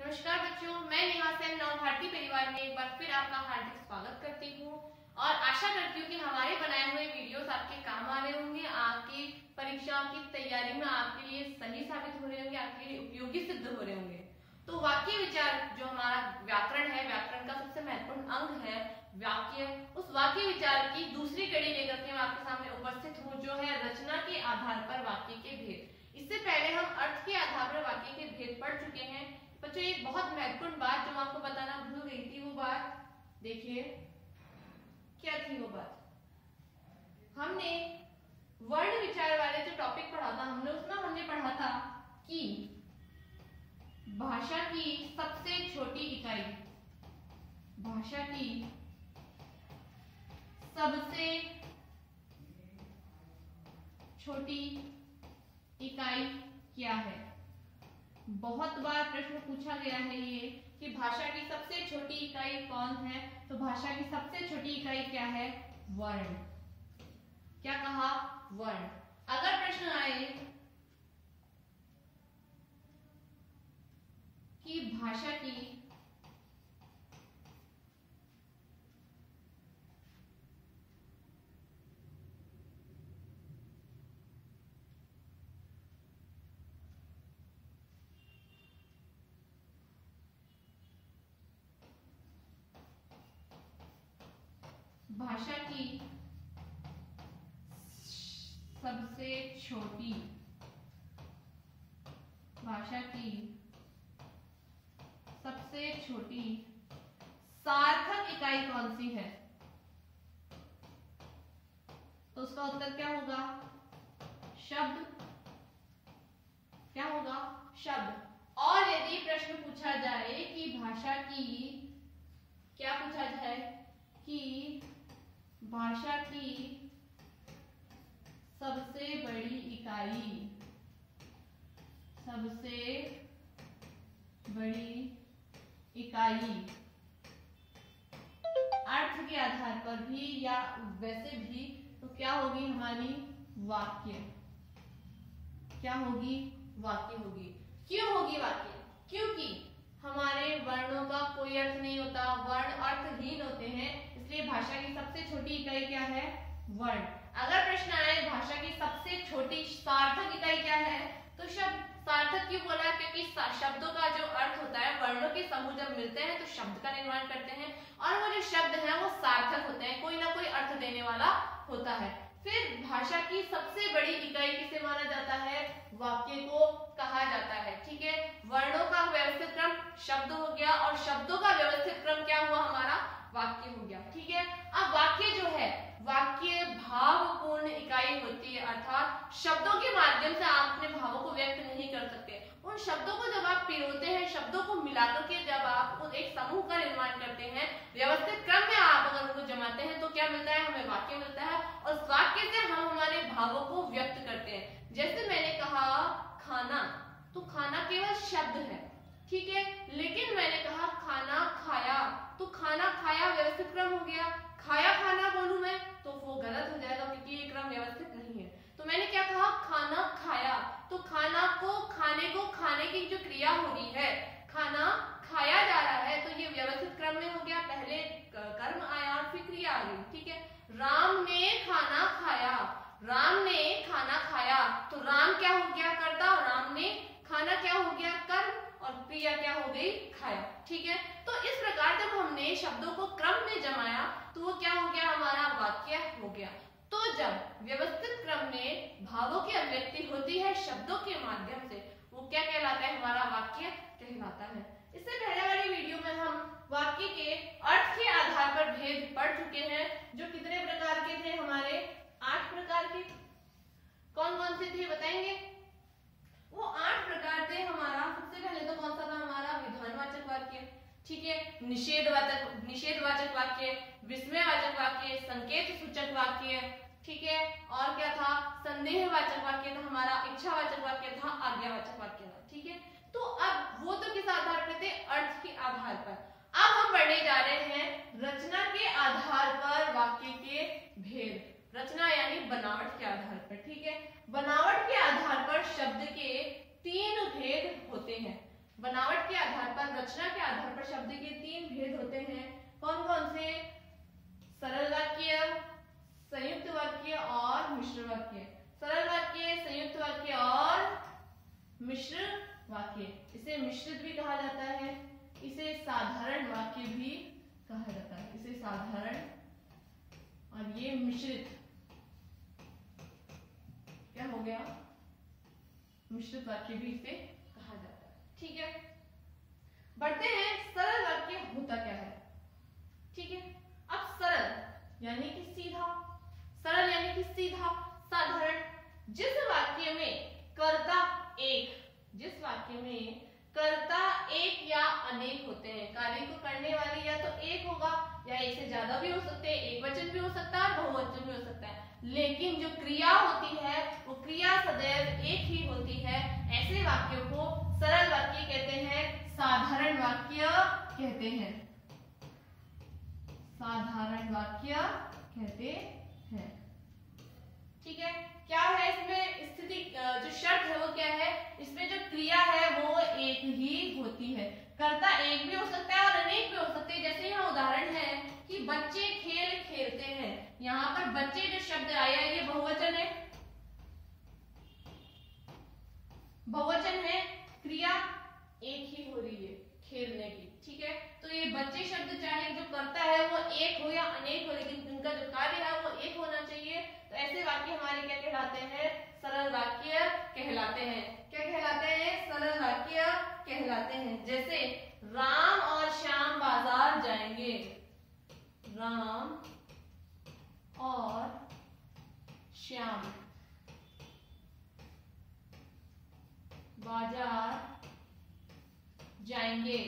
नमस्कार बच्चों, मैं नेहा सेन नव भारती परिवार में एक बार फिर आपका हार्दिक स्वागत करती हूँ और आशा करती हूँ कि हमारे बनाए हुए वीडियोस आपके काम आ रहे होंगे, आपकी परीक्षाओं की तैयारी में आपके लिए सही साबित हो रहे होंगे, आपके लिए उपयोगी सिद्ध हो रहे होंगे। तो वाक्य विचार जो हमारा व्याकरण है, व्याकरण का सबसे महत्वपूर्ण अंग है वाक्य, उस वाक्य विचार की दूसरी कड़ी लेकर के मैं आपके सामने उपस्थित हूँ, जो है रचना के आधार पर वाक्य के भेद। इससे पहले हम अर्थ के आधार पर वाक्य के भेद पढ़ चुके हैं। बच्चों, एक बहुत महत्वपूर्ण बात जो मैं आपको बताना भूल गई थी, वो बात देखिए क्या थी। वो बात हमने वर्ण विचार वाले जो टॉपिक पढ़ा था, हमने पढ़ा था कि भाषा की सबसे छोटी इकाई, भाषा की सबसे छोटी इकाई क्या है। बहुत बार प्रश्न पूछा गया है ये कि भाषा की सबसे छोटी इकाई कौन है, तो भाषा की सबसे छोटी इकाई क्या है? वर्ण। क्या कहा? वर्ण। अगर प्रश्न आए कि भाषा की सबसे छोटी, भाषा की सबसे छोटी सार्थक इकाई कौन सी है, तो उसका उत्तर क्या होगा? शब्द। क्या होगा? शब्द। और यदि प्रश्न पूछा जाए कि भाषा की, क्या पूछा जाए कि भाषा की सबसे बड़ी इकाई, सबसे बड़ी इकाई अर्थ के आधार पर भी या वैसे भी, तो क्या होगी हमारी? वाक्य। क्या होगी? वाक्य होगी। क्यों होगी वाक्य? क्योंकि हमारे वर्णों का कोई अर्थ नहीं होता, वर्ण अर्थहीन होते हैं, इसलिए भाषा की सबसे छोटी इकाई क्या है? वर्ण। अगर प्रश्न आए भाषा की सबसे छोटी सार्थक इकाई क्या है, तो शब्द। सार्थक क्यों बोला? क्योंकि शब्दों का जो अर्थ होता है, वर्णों के समूह जब मिलते हैं तो शब्द का निर्माण करते हैं, और वो जो शब्द है वो सार्थक होते हैं, कोई ना कोई अर्थ देने वाला होता है। फिर भाषा की सबसे बड़ी इकाई किसे माना जाता है? वाक्य को कहा जाता है। ठीक है, वर्णों का व्यवस्थित क्रम शब्द हो गया, और शब्दों का व्यवस्थित क्रम क्या हुआ? हमारा वाक्य हो गया। ठीक है, अब वाक्य जो है, वाक्य भावपूर्ण इकाई होती है, अर्थात शब्दों के माध्यम से आप अपने भावों को व्यक्त नहीं कर सकते। उन शब्दों को जब आप पिरोते हैं, शब्दों को मिलाकर के जब आप एक समूह का निर्माण करते हैं, व्यवस्थित क्रम में आप अगर उनको जमाते हैं, तो क्या मिलता है? हमें वाक्य मिलता है, और उस वाक्य से हम हमारे भावों को व्यक्त करते हैं। जैसे मैंने कहा खाना, तो खाना केवल शब्द है, ठीक है, लेकिन मैंने कहा खाना खाया, तो खाना खाया व्यवस्थित क्रम हो गया। खाया खाना बोलूं मैं तो वो गलत हो जाएगा, क्योंकि ये क्रम व्यवस्थित नहीं है। तो मैंने क्या कहा? खाना खाया, तो खाना को, खाने की जो क्रिया हो रही है, खाना खाया जा रहा है, तो ये व्यवस्थित क्रम में हो गया। पहले कर्म आया, फिर क्रिया आ गई। ठीक है, राम ने खाना खाया, राम ने खाना खाया, तो राम क्या हो गया? कर्ता, राम ने खाना क्या हो गया? कर्म, और क्रिया क्या हो गई? खाया। ठीक है, तो इस प्रकार जब हमने शब्दों को क्रम में जमाया, तो वो क्या हो गया? हमारा वाक्य हो गया। तो जब व्यवस्थित क्रम में भावों की अभिव्यक्ति होती है शब्दों के माध्यम से, वो क्या कहलाता है? हमारा वाक्य कहलाता है। इससे पहले वाली वीडियो में हम वाक्य के अर्थ के आधार पर भेद पढ़ चुके हैं, जो कितने प्रकार के थे? हमारे 8 प्रकार के। कौन कौन से थे बताएंगे? वो 8 प्रकार थे। हमारा सबसे पहले तो कौन सा था? हमारा विधानवाचक वाक्य, ठीक है, निषेधवाचक वाक्य, विस्मयवाचक वाक्य, संकेत सूचक वाक्य, ठीक है, और क्या था? संदेहवाचक वाक्य था हमारा, इच्छावाचक वाक्य था, आज्ञावाचक वाक्य था। ठीक है, तो अब वो तो किस आधार पर थे? अर्थ के आधार पर। अब हम पढ़ने जा रहे हैं रचना के आधार पर वाक्य के भेद। रचना यानी बनावट के आधार पर। ठीक है, बनावट के आधार पर शब्द के 3 भेद होते हैं। बनावट के आधार पर, रचना के आधार पर शब्द के 3 भेद होते हैं। कौन कौन से? सरल वाक्य, संयुक्त वाक्य और मिश्र वाक्य। सरल वाक्य, संयुक्त वाक्य और मिश्र वाक्य। इसे मिश्रित भी कहा जाता है, इसे साधारण वाक्य भी कहा जाता है। इसे साधारण और ये मिश्रित, क्या हो गया? मिश्रित वाक्य भी इसे कहा जाता है। ठीक है, बढ़ते हैं सरल वाक्य होता क्या है। ठीक है, अब सरल यानी कि सीधा, सरल यानी कि सीधा, साधारण। जिस वाक्य में कर्ता एक, जिस वाक्य में कर्ता एक या अनेक होते हैं, कार्य को करने वाले या तो एक होगा या एक से ज्यादा भी हो सकते हैं, एक वचन भी हो सकता है, बहुवचन भी हो सकता है, लेकिन जो क्रिया होती है वो क्रिया सदैव एक ही होती है। ऐसे वाक्यों को सरल वाक्य कहते हैं, साधारण वाक्य कहते हैं, साधारण वाक्य कहते हैं। ठीक है, क्या है इसमें स्थिति, जो शर्त है वो क्या है? इसमें जो क्रिया है वो एक ही होती है। कर्ता एक भी हो सकता है और अनेक भी हो सकते हैं। जैसे यहाँ उदाहरण है कि बच्चे खेल खेलते हैं, यहाँ पर बच्चे जो शब्द आया है ये बहुवचन है, बहुवचन है, क्रिया एक ही हो रही है, खेलने की। ठीक है, तो ये बच्चे शब्द चाहे जो करता है वो एक हो या अनेक हो, लेकिन उनका जो कार्य है वो एक होना चाहिए। तो ऐसे वाक्य हमारे क्या कहलाते हैं? सरल वाक्य कहलाते हैं। क्या कहलाते हैं? सरल वाक्य कहलाते हैं। जैसे राम और श्याम बाजार जाएंगे, राम और श्याम बाजार जाएंगे।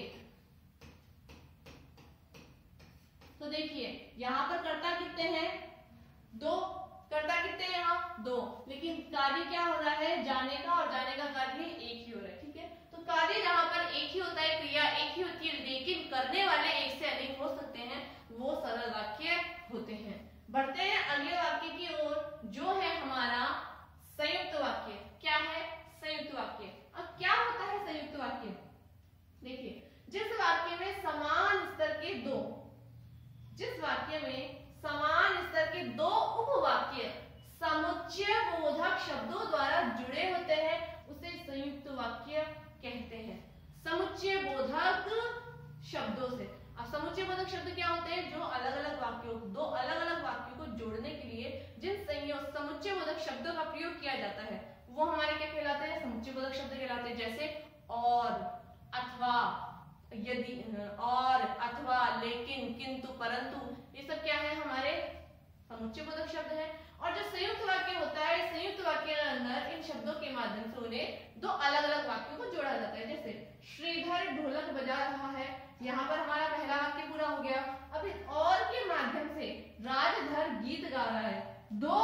तो देखिए यहां पर कर्ता कितने हैं? 2। कर्ता कितने हैं यहाँ? 2, लेकिन कार्य क्या हो रहा है? जाने का, और जाने का कार्य एक ही हो रहा है। ठीक है, तो कार्य जहां पर एक ही होता है, क्रिया एक ही होती है, लेकिन करने वाले एक से अधिक हो सकते हैं, वो सरल वाक्य होते हैं। बढ़ते हैं अगले वाक्य की ओर, जो है हमारा संयुक्त वाक्य। क्या है? संयुक्त वाक्य। अब क्या होता है संयुक्त वाक्य? देखिए, जिस वाक्य में समान स्तर के दो, जिस वाक्य में समान स्तर के 2 उपवाक्य समुच्चय बोधक शब्दों द्वारा जुड़े होते हैं, उसे संयुक्त वाक्य कहते हैं। समुच्चय बोधक शब्दों से। अब समुच्चय बोधक शब्द क्या होते हैं? जो अलग अलग वाक्यों, 2 अलग अलग वाक्यों को जोड़ने के लिए जिन समुच्चय बोधक शब्दों का प्रयोग किया जाता है वो हमारे क्या कहलाते हैं? समुच्चय बोधक शब्द कहलाते हैं। जैसे और, अथवा, यदि, और, अथवा, लेकिन, किंतु, परंतु, ये सब क्या है? हमारे समुच्चय बोधक शब्द है। और जो संयुक्त वाक्य होता है, संयुक्त वाक्य के अंदर इन शब्दों के माध्यम से उन्हें 2 अलग अलग वाक्यों को जोड़ा जाता है। जैसे श्रीधर ढोलक बजा रहा है, यहाँ पर हमारा पहला वाक्य पूरा हो गया। अब इस और के माध्यम से राजधर गीत गा रहा है। 2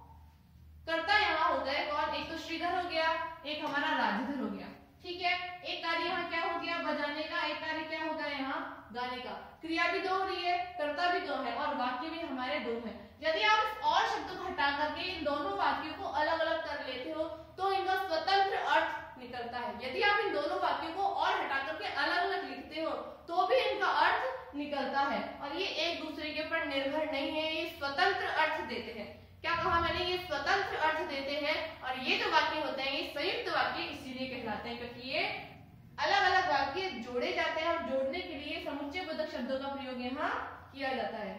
कर्ता यहाँ होता है कौन? एक तो श्रीधर हो गया, एक हमारा राजधर हो गया। ठीक है, एक कार्य यहाँ क्या हो गया? बजाने का। एक कार्य क्या हो गया? यहाँ गाने का। क्रिया भी 2 हो रही है, कर्ता भी 2 है और वाक्य भी हमारे 2 हैं। यदि आप इस और शब्द को हटा करके इन दोनों वाक्यों को अलग अलग कर लेते हो तो इनका स्वतंत्र अर्थ निकलता है। यदि आप इन दोनों वाक्यों को और हटा करके अलग अलग लिखते हो तो भी इनका अर्थ निकलता है, और ये एक दूसरे के ऊपर निर्भर नहीं है, ये स्वतंत्र अर्थ देते हैं। क्या कहा मैंने? ये स्वतंत्र अर्थ देते हैं, और ये जो वाक्य होते हैं ये संयुक्त वाक्य इसीलिए कहलाते हैं क्योंकि ये अलग अलग वाक्य जोड़े जाते हैं, और जोड़ने के लिए समुच्चय बोधक शब्दों का प्रयोग यहाँ किया जाता है।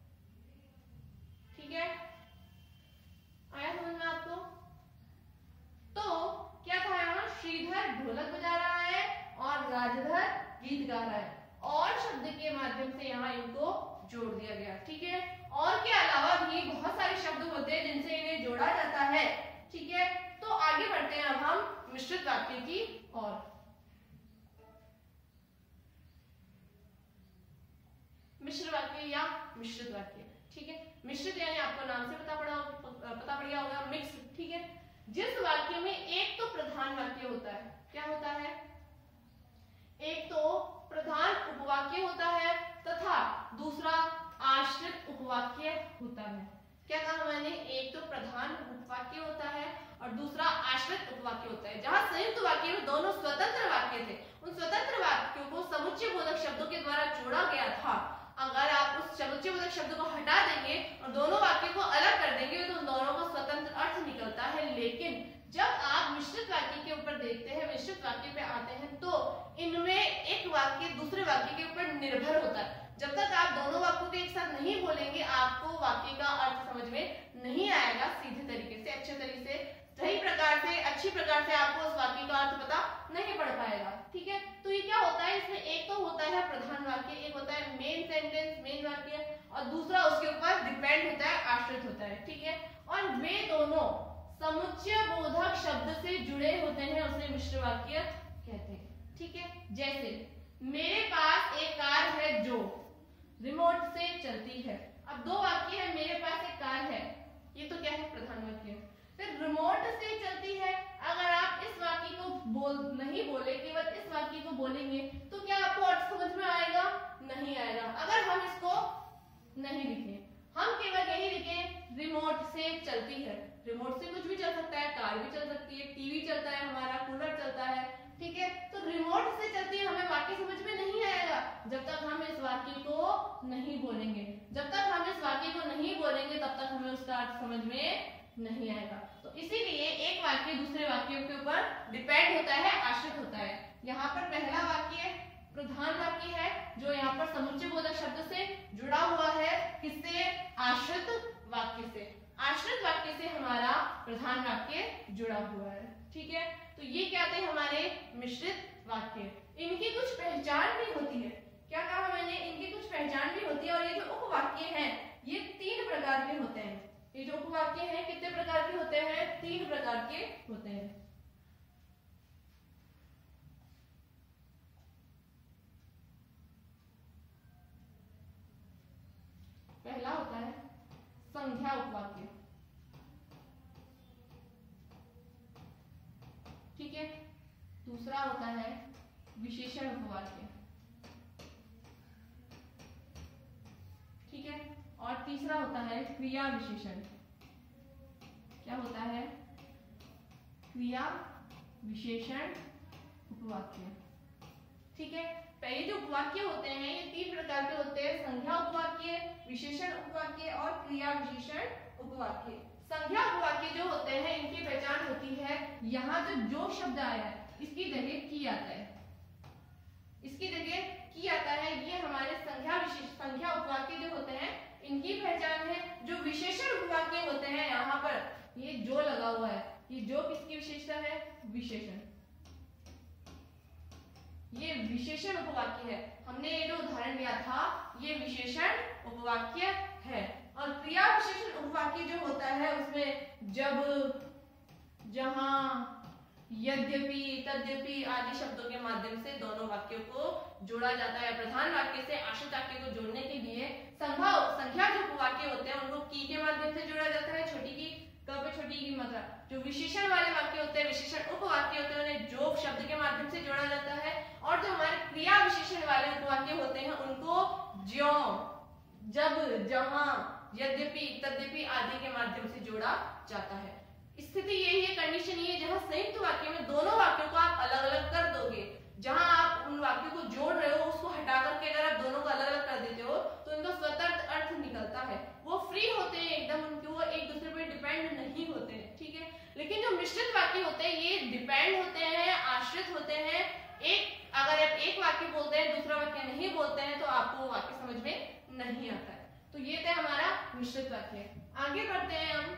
ठीक है, आया समझ में आपको? तो क्या था यहाँ? श्रीधर ढोलक बजा रहा है और राजधर गीत गा रहा है, और शब्द के माध्यम से यहाँ इनको जोड़ दिया गया। ठीक है, और के अलावा भी बहुत सारे शब्द होते हैं जिनसे इन्हें जोड़ा जाता है। ठीक है, तो आगे बढ़ते हैं अब हम मिश्रित वाक्य की ओर। मिश्र वाक्य या मिश्रित वाक्य। ठीक है, मिश्रित यानी आपको नाम से पता पड़ गया होगा, मिक्स। ठीक है, जिस वाक्य में एक तो प्रधान वाक्य होता है, क्या होता है? एक तो प्रधान उपवाक्य होता है तथा दूसरा आश्रित उपवाक्य होता है। क्या कहा मैंने? एक तो प्रधान उपवाक्य होता है और दूसरा आश्रित उपवाक्य होता है। जहां संयुक्त वाक्य में दोनों स्वतंत्र वाक्य थे, उन स्वतंत्र दूसरे वाक्य के ऊपर निर्भर होता है। जब तक आप दोनों वाक्यों को एक साथ नहीं बोलेंगे आपको वाक्य का अर्थ समझ में नहीं आएगा सीधे तरीके से, अच्छे तरीके से, सही प्रकार से, अच्छी प्रकार से आपको उस वाक्य का अर्थ पता नहीं पड़ पाएगा। ठीक है, तो ये क्या होता है, इसमें एक तो होता है प्रधान वाक्य, एक होता है मेन सेंटेंस, मेन वाक्य, और दूसरा उसके ऊपर डिपेंड होता है, आश्रित होता है। ठीक है, और वे दोनों समुच्चय बोधक शब्द से जुड़े होते हैं, उसे मिश्र वाक्य कहते हैं। ठीक है, जैसे मेरे पास एक कार है जो रिमोट से चलती है। अब दो वाक्य है, मेरे पास एक कार है, ये तो क्या है, प्रधान वाक्य। फिर रिमोट से चलती है, अगर आप इस वाक्य को नहीं बोले, केवल इस वाक्य को बोलेंगे तो क्या आपको अर्थ समझ में आएगा? नहीं आएगा। अगर हम इसको नहीं लिखें, हम केवल यही लिखें रिमोट से चलती है, रिमोट से कुछ भी चल सकता है, कार भी चल सकती है, टीवी चलता है, हमारा कूलर चलता है। ठीक है, तो रिमोट से चलती है, हमें वाक्य समझ में नहीं आएगा जब तक हम इस वाक्य को नहीं बोलेंगे। जब तक हम इस वाक्य को नहीं बोलेंगे तब तक हमें उसका अर्थ समझ में नहीं आएगा। तो इसीलिए एक वाक्य दूसरे वाक्यों के ऊपर डिपेंड होता है, आश्रित होता है। यहाँ पर पहला वाक्य प्रधान वाक्य है जो यहाँ पर समुच्चय बोधक शब्द से जुड़ा हुआ है, किससे? आश्रित वाक्य से। आश्रित वाक्य से हमारा प्रधान वाक्य जुड़ा हुआ है। ठीक है, तो ये क्या थे हमारे मिश्रित वाक्य। इनकी कुछ पहचान भी होती है। क्या कहा मैंने? इनकी कुछ पहचान भी होती है। और ये जो उपवाक्य हैं ये 3 प्रकार के होते हैं। ये जो उपवाक्य हैं कितने प्रकार के होते हैं? 3 प्रकार के होते हैं। पहला होता है संज्ञा उपवाक्य। ठीक है, दूसरा होता है विशेषण उपवाक्य। ठीक है, और तीसरा होता है क्रिया विशेषण। क्या होता है? क्रिया विशेषण उपवाक्य। ठीक है, पहले जो उपवाक्य होते हैं ये 3 प्रकार के होते हैं, संज्ञा उपवाक्य, विशेषण उपवाक्य और क्रिया विशेषण उपवाक्य। संज्ञा उपवाक्य जो होते हैं इनकी पहचान होती है, यहाँ जो शब्द आया है इसकी जगह की आता है, इसकी जगह की आता है। ये हमारे संज्ञा उपवाक्य जो होते हैं इनकी पहचान है। जो विशेषण उपवाक्य होते हैं यहाँ पर ये जो लगा हुआ है, ये जो किसकी विशेषता है? विशेषण। ये विशेषण उपवाक्य है। हमने ये जो उदाहरण लिया था ये विशेषण उपवाक्य है। और क्रिया विशेषण उपवाक्य जो होता है उसमें जब, जहां, यद्यपि, तद्यपि आदि शब्दों के माध्यम से दोनों वाक्यों को जोड़ा जाता है। प्रधान वाक्य से आश्रित वाक्य को जोड़ने के लिए संज्ञा जो उपवाक्य होते हैं उनको की के माध्यम से जोड़ा जाता है, छोटी की, क पे छोटी की मात्रा। जो विशेषण वाले वाक्य होते हैं, विशेषण उपवाक्य होते हैं, उन्हें जो शब्द के माध्यम से जोड़ा जाता है। और जो हमारे क्रिया विशेषण वाले उपवाक्य होते हैं उनको ज्यों, जब, जहां, यद्यपि, तद्यपि आदि के माध्यम से जोड़ा जाता है। स्थिति यही है, कंडीशन ये है जहां संयुक्त वाक्य में दोनों वाक्यों को आप अलग अलग कर दोगे। जहां आप उन वाक्यों को जोड़ रहे हो उसको हटा करके अगर आप दोनों को अलग अलग कर देते हो तो इनका स्वतंत्र अर्थ निकलता है। वो फ्री होते हैं एकदम, उनके वो एक दूसरे पर डिपेंड नहीं होते हैं। ठीक है, लेकिन जो मिश्रित वाक्य होते हैं ये डिपेंड होते हैं, आश्रित होते हैं। अगर आप एक वाक्य बोलते हैं दूसरा वाक्य नहीं बोलते हैं तो आपको वाक्य समझ में नहीं आता है। तो ये था हमारा मिश्रित वाक्य। आगे बढ़ते हैं हम।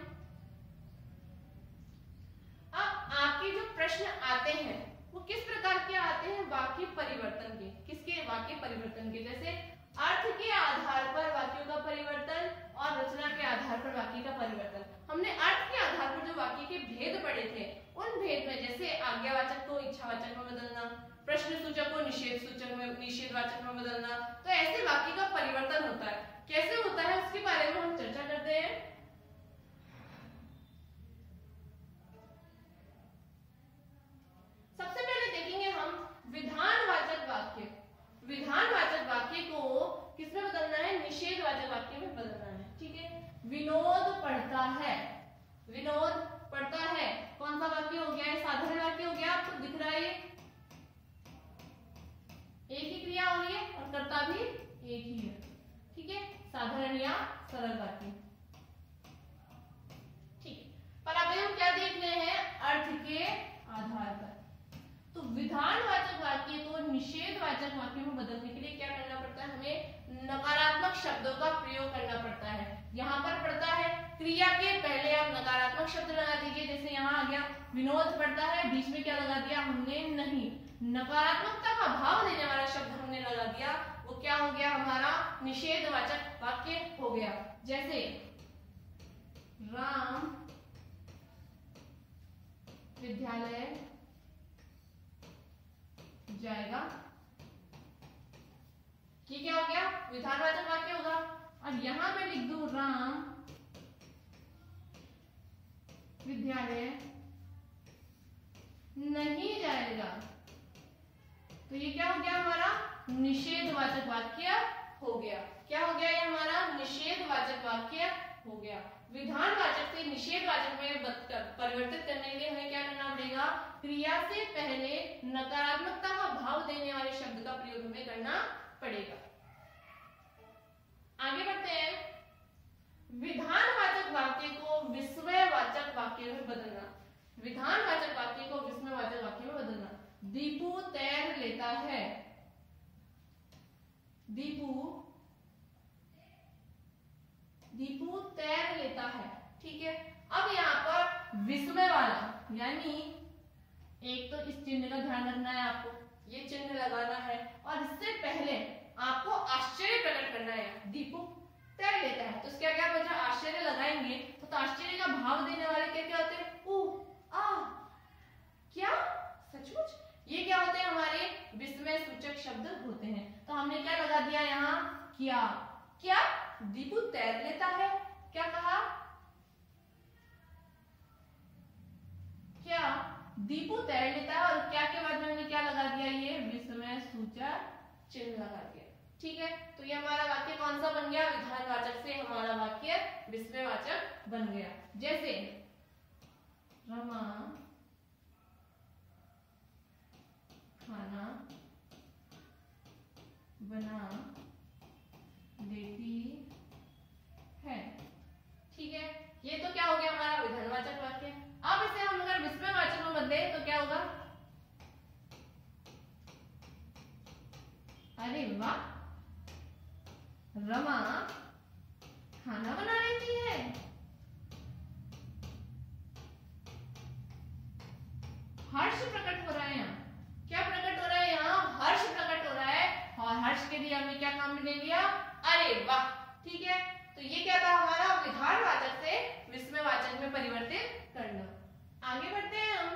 अब आपके जो प्रश्न आते हैं वो किस प्रकार के आते हैं? वाक्य परिवर्तन के। किसके? वाक्य परिवर्तन के। जैसे अर्थ के आधार पर वाक्यों का परिवर्तन और रचना के आधार पर वाक्य का परिवर्तन। हमने अर्थ के आधार पर जो वाक्य के भेद पढ़े थे उन भेद में जैसे आज्ञावाचक को इच्छावाचक में बदलना, प्रश्न सूचक को निषेध सूचक में, निषेधवाचक में बदलना, तो ऐसे वाक्य का परिवर्तन होता है। कैसे होता है उसके बारे में हम चर्चा करते हैं। सबसे पहले देखेंगे हम विधानवाचक वाक्य। विधानवाचक वाक्य को किसमें बदलना है? निषेधवाचक वाक्य में बदलना है। ठीक है, विनोद पढ़ता है, विनोद पढ़ता है कौन सा वाक्य हो गया? साधारण वाक्य हो गया, आपको दिख रहा है एक ही क्रिया हो रही है और कर्ता भी एक ही है। ठीक है, साधारण या सरल वाक्य। ठीक, पर अभी हम क्या देख रहे हैं? अर्थ के आधार पर। तो विधानवाचक वाक्य को निषेधवाचक वाक्य में बदल नकारात्मक शब्दों का प्रयोग करना पड़ता है। यहाँ पर पड़ता है क्रिया के पहले आप नकारात्मक शब्द लगा दीजिए, जैसे यहाँ आ गया विनोद पड़ता है, बीच में क्या लगा दिया हमने, नहीं, नकारात्मकता का भाव देने वाला शब्द हमने लगा दिया, वो क्या हो गया हमारा निषेधवाचक वाक्य हो गया। जैसे राम विद्यालय जाएगा, ये क्या हो गया विधानवाचक वाक्य होगा। और यहां पे लिख दूं राम विद्यालय नहीं जाएगा, तो ये क्या हो गया हमारा निषेधवाचक वाक्य हो गया। क्या हो गया ये हमारा निषेधवाचक वाक्य हो गया। विधानवाचक से निषेधवाचक में परिवर्तित करने के लिए हमें क्या करना पड़ेगा, क्रिया से पहले नकारात्मकता का भाव देने वाले शब्द का प्रयोग हमें करना पड़ेगा। आगे बढ़ते हैं, विधानवाचक वाक्य को विस्मयवाचक वाक्य में बदलना। विधानवाचक वाक्य को विस्मयवाचक वाक्य में बदलना। दीपू तैर लेता है, दीपू तैर लेता है, ठीक है। अब यहाँ पर विस्मय वाला, यानी एक तो इस चिन्ह का ध्यान रखना है आपको, ये चिन्ह लगाना है, और इससे पहले आपको आश्चर्य प्रकट करना है। दीपू तैर लेता है, तो इसके आगे आप आश्चर्य लगाएंगे तो आश्चर्य का भाव देने वाले क्या क्या होते हैं, ऊ आ, क्या, सचमुच, ये क्या होते हैं हमारे विस्मय सूचक शब्द होते हैं। तो हमने क्या लगा दिया यहाँ, क्या, क्या दीपू तैर लेता है, क्या कहा, क्या दीपू तैर लेता है, और क्या के बाद में हमने क्या लगा दिया, ये विस्मय सूचक चिन्ह लगा दिया, ठीक है। तो ये हमारा वाक्य कौन सा बन गया, विधानवाचक से हमारा वाक्य विस्मयवाचक बन गया। जैसे रमा खाना बना लेती है, ठीक है। ये तो क्या हो गया हमारा विधानवाचक वाक्य। अब इसे हम अगर विस्मयवाचक में बदले तो क्या होगा, अरे वाह, रमा खाना बना लेती है, हर्ष प्रकट हो रहा है। यहाँ क्या प्रकट हो रहा है, यहाँ हर्ष प्रकट हो रहा है, और हर्ष के लिए हमने क्या काम ले लिया, अरे वाह, ठीक है। तो ये क्या था हमारा विधानवाचक से विस्मयवाचक में परिवर्तित करना। आगे बढ़ते हैं हम,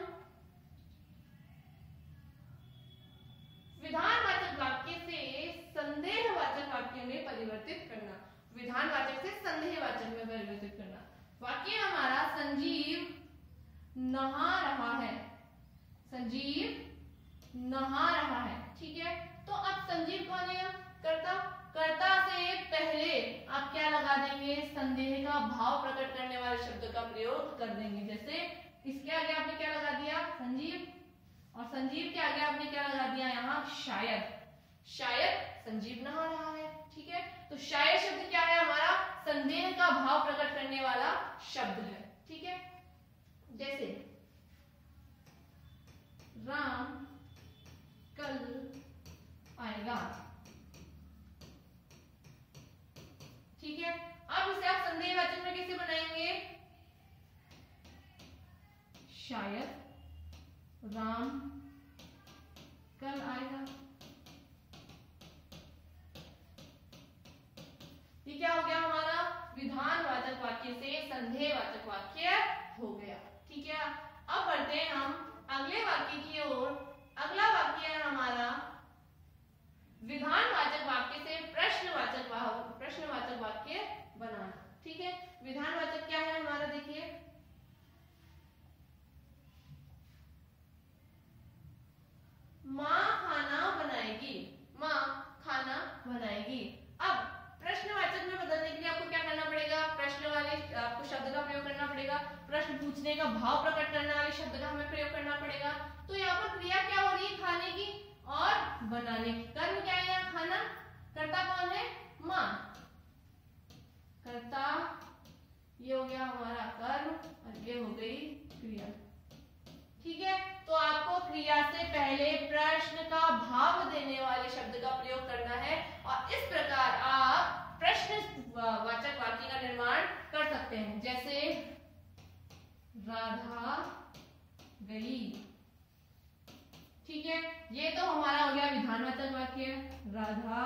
विधानवाचक वाक्य से संदेहवाचक वाक्य में परिवर्तित करना। विधानवाचक से संदेहवाचक में परिवर्तित करना। वाक्य हमारा संजीव नहा रहा है, संजीव नहा रहा है, ठीक है। तो अब संजीव कौन है, कर्ता, कर्ता से पहले आप क्या लगा देंगे, संदेह का भाव प्रकट करने वाले शब्द का प्रयोग कर देंगे। जैसे इसके आगे आपने क्या लगा दिया, संजीव, और संजीव के आगे आपने क्या लगा दिया यहाँ, शायद, शायद संजीव नहा रहा है, ठीक है। तो शायद शब्द क्या है हमारा, संदेह का भाव प्रकट करने वाला शब्द है, ठीक है। जैसे राम कल आएगा, ठीक है। अब इसे आप संदेहवाचक में कैसे बनाएंगे, शायद राम कल आएगा, ये क्या हो गया हमारा विधानवाचक वाक्य से संदेहवाचक वाक्य हो गया, ठीक है। अब बढ़ते हैं हम अगले वाक्य की ओर। अगला वाक्य है हमारा विधानवाचक वाक्य से प्रश्नवाचक वाक्य बनाना, ठीक है। विधानवाचक क्या है हमारा, देखिए माँ खाना बनाएगी, माँ खाना बनाएगी। अब प्रश्नवाचक में बदलने के लिए आपको क्या करना पड़ेगा, प्रश्न वाले आपको शब्द का प्रयोग करना पड़ेगा, प्रश्न पूछने का भाव प्रकट करने वाले शब्द का हमें प्रयोग करना पड़ेगा। तो यहाँ पर पहले प्रश्न का भाव देने वाले शब्द का प्रयोग करना है और इस प्रकार आप प्रश्नवाचक वाक्य का निर्माण कर सकते हैं। जैसे राधा गई, ठीक है, ये तो हमारा हो गया विधानवाचक वाक्य। राधा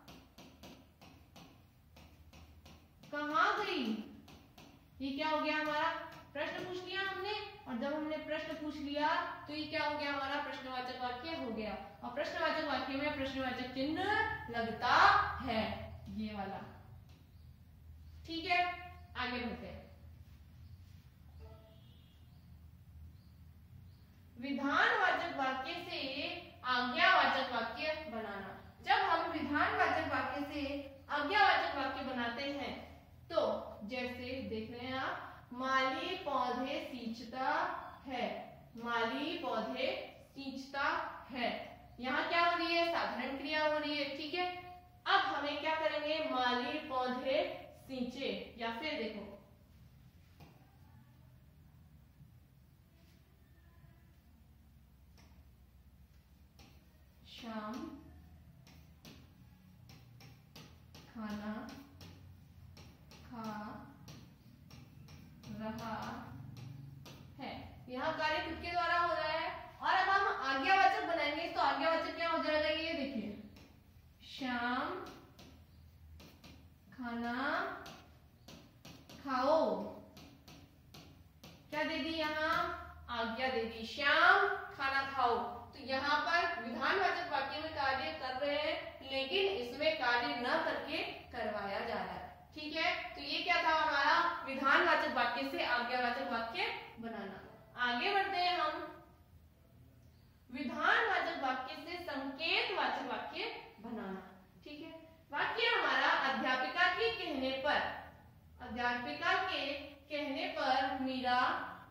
कहाँ गई, ये क्या हो गया हमारा प्रश्न पूछ लिया हमने, और जब हमने प्रश्न पूछ लिया तो ये क्या हो गया हमारा प्रश्नवाचक वाक्य हो गया। और प्रश्नवाचक वाक्य में प्रश्नवाचक चिन्ह लगता है, ये वाला, ठीक है। आगे बढ़ते हैं। विधानवाचक वाक्य से आज्ञावाचक वाक्य बनाना। जब हम विधानवाचक वाक्य से आज्ञावाचक वाक्य बनाते हैं तो जैसे देख रहे हैं आप, माली पौधे सींचता है, माली पौधे सींचता है, यहाँ क्या हो रही है, साधारण क्रिया हो रही है, ठीक है। अब हमें क्या करेंगे, माली पौधे सींचे, या फिर देखो शाम खाना खा रहा है, यहाँ कार्य खुद के द्वारा हो रहा है। और अब हम आज्ञावाचक बनाएंगे तो आज्ञावाचक क्या हो जाएगा, ये देखिए, शाम खाना खाओ, क्या दे दी, यहाँ आज्ञा दे दी, श्याम खाना खाओ। तो यहाँ पर विधानवाचक वाक्य में कार्य कर रहे हैं, लेकिन इसमें कार्य न करके करवाया जा रहा है, ठीक है। तो ये क्या था हमारा विधानवाचक वाक्य से आज्ञावाचक वाक्य बनाना। आगे बढ़ते हैं हम, विधानवाचक वाक्य से संकेतवाचक वाक्य बनाना, ठीक है। वाक्य हमारा अध्यापिका के कहने पर, अध्यापिका के कहने पर मीरा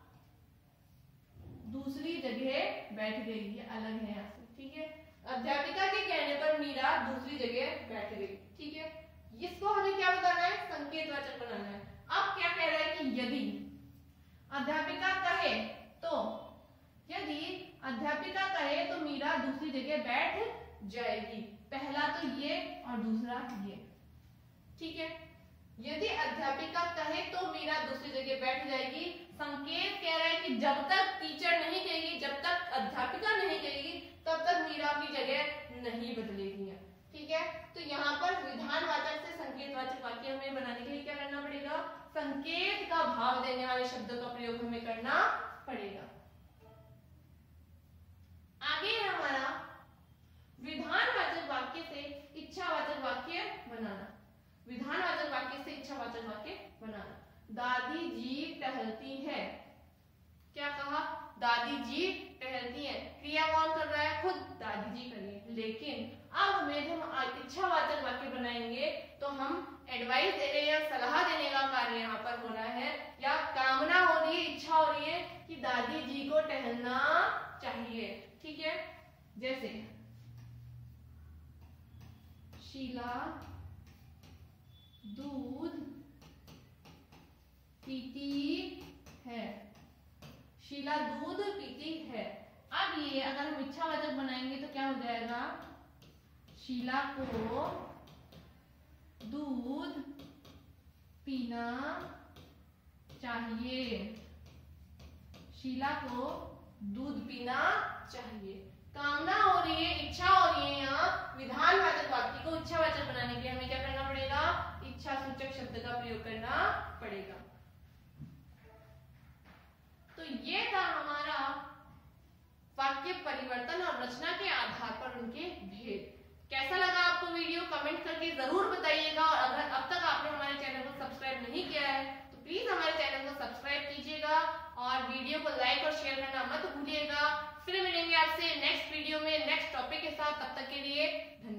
दूसरी जगह बैठ गई, ये अलग है यहाँ से, ठीक है। अध्यापिका के कहने पर मीरा दूसरी जगह बैठ गई, ठीक है। इसको हमें क्या बताना है, संकेतवाचक बनाना है। अब क्या कह रहा है कि यदि अध्यापिका कहे तो, यदि अध्यापिका कहे तो मीरा दूसरी जगह बैठ जाएगी, पहला तो ये और दूसरा ये, ठीक है। यदि अध्यापिका कहे तो मीरा दूसरी जगह बैठ जाएगी। संकेत कह रहा है कि जब तक टीचर नहीं कहेगी, जब तक अध्यापिका नहीं कहेगी, तब तक मीरा अपनी जगह नहीं बदलेगी, ठीक है। तो यहाँ पर विधानवाचक से संकेतवाचक वाक्य हमें बनाने के लिए क्या करना पड़ेगा, संकेत का भाव देने वाले शब्दों का प्रयोग हमें करना पड़ेगा। आगे है हमारा विधानवाचक वाक्य से इच्छावाचक वाक्य बनाना। विधानवाचक वाक्य से इच्छावाचक वाक्य बनाना। दादी जी टहलती है, क्या कहा, दादी जी टहलती है, क्रिया कौन कर रहा है, खुद दादी जी कर रही है। लेकिन अब हमें जब हम इच्छावाचक वाक्य बनाएंगे तो हम एडवाइस दे रहे हैं या सलाह देने का कार्य यहाँ पर हो रहा है, या कामना हो रही है, इच्छा हो रही है कि दादी जी को टहलना चाहिए, ठीक है। जैसे शीला दूध पीती है, शीला दूध पीती है। अब ये अगर हम इच्छावाचक बनाएंगे तो क्या हो जाएगा, शीला को दूध पीना चाहिए, शीला को दूध पीना चाहिए। कामना हो रही है, इच्छा हो रही है। यहाँ विधानवाचक वाक्य को इच्छावाचक बनाने के लिए हमें क्या करना पड़ेगा, इच्छा सूचक शब्द का प्रयोग करना पड़ेगा। तो ये था हमारा वाक्य परिवर्तन और रचना के आधार पर उनके भेद। कैसा लगा आपको वीडियो, कमेंट करके जरूर बताइएगा। और अगर अब तक आपने हमारे चैनल को सब्सक्राइब नहीं किया है तो प्लीज हमारे चैनल को सब्सक्राइब कीजिएगा और वीडियो को लाइक और शेयर करना मत भूलिएगा। फिर मिलेंगे आपसे नेक्स्ट वीडियो में नेक्स्ट टॉपिक के साथ, तब तक के लिए धन्यवाद।